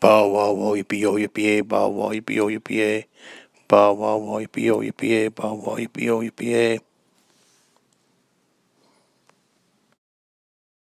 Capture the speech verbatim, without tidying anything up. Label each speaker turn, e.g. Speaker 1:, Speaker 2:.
Speaker 1: Bow wow wow yippee yo yippee yay, bow wow yippee yo yippee yay, bow wow wow yippee yo yippee yay, bow wow yippee yo yippee yay.